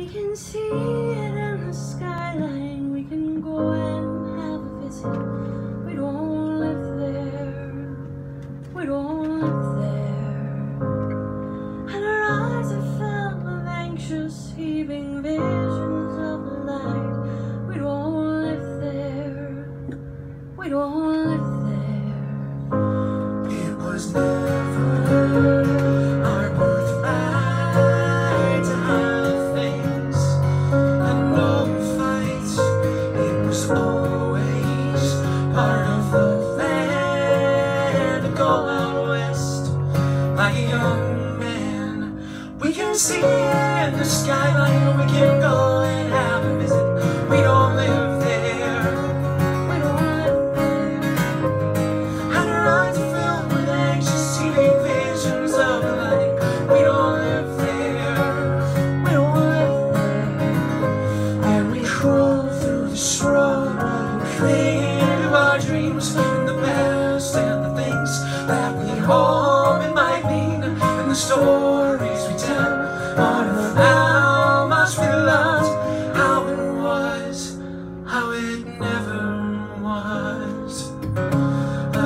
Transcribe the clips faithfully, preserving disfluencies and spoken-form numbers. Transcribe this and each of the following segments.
We can see it in the skyline. We can go and have a visit. We don't live there. We don't live there. And our eyes are filled with anxious, heaving visions of the light. We don't live there. We don't live there. It was never our birthright to have things and no fights. It was always part of the plan to go out west like a young man. We can see in the skyline, we can go and have a visit. We don't live there. We don't live there. And our eyes are filled with anxious, seeing visions of the light. We don't live there. We don't live there. And we crawl through the struggle, creative of our dreams, and the past and the things that we hope it might mean, and the stories we tell are of how much we loved, how it was, how it never was. Ah,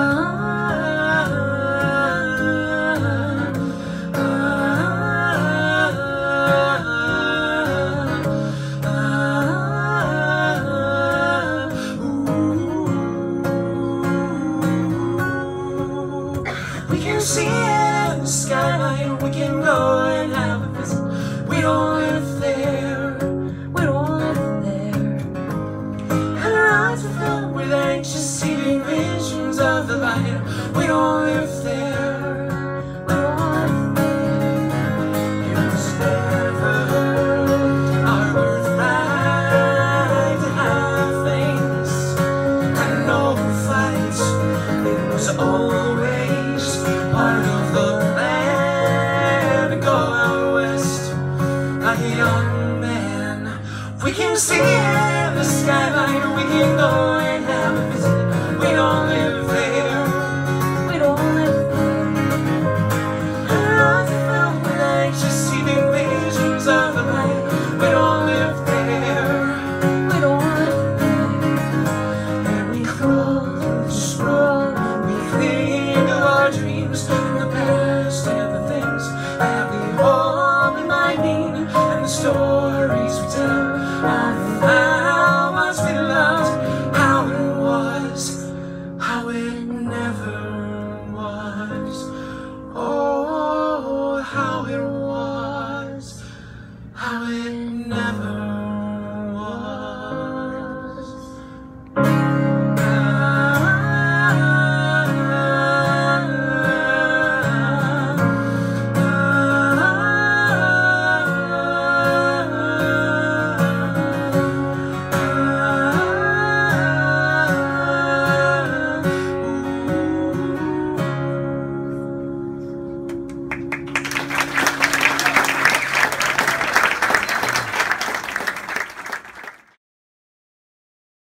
ah, ah, ah, ooh. We can see it in the skyline. We can go and have a visit. We don't live there. We don't live there. And our eyes are filled with anxious, seeing visions of the light. We don't live there. We don't live there. It was never our birthright to have things and no fights. It was always part of the plan to go out west like a young man. We can see it in the skyline. We can go